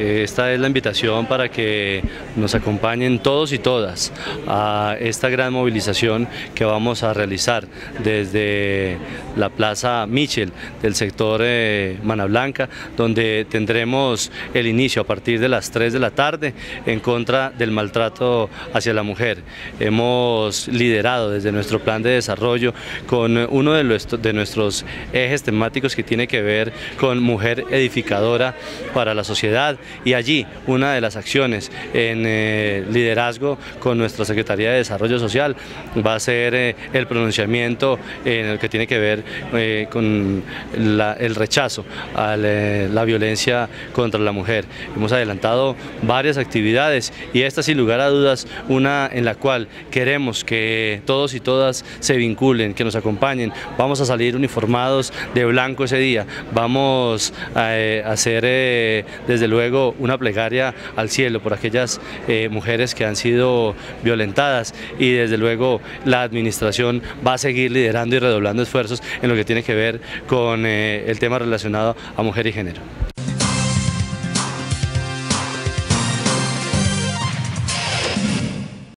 Esta es la invitación para que nos acompañen todos y todas a esta gran movilización que vamos a realizar desde la Plaza Michel del sector Mana Blanca, donde tendremos el inicio a partir de las 3 de la tarde en contra del maltrato hacia la mujer. Hemos liderado desde nuestro plan de desarrollo con uno de nuestros ejes temáticos que tiene que ver con mujer edificadora para la sociedad, y allí una de las acciones en liderazgo con nuestra Secretaría de Desarrollo Social va a ser el pronunciamiento en el que tiene que ver con el rechazo a la violencia contra la mujer. Hemos adelantado varias actividades y esta, sin lugar a dudas, una en la cual queremos que todos y todas se vinculen, que nos acompañen. Vamos a salir uniformados de blanco ese día, vamos a hacer desde luego una plegaria al cielo por aquellas mujeres que han sido violentadas, y desde luego la administración va a seguir liderando y redoblando esfuerzos en lo que tiene que ver con el tema relacionado a mujer y género.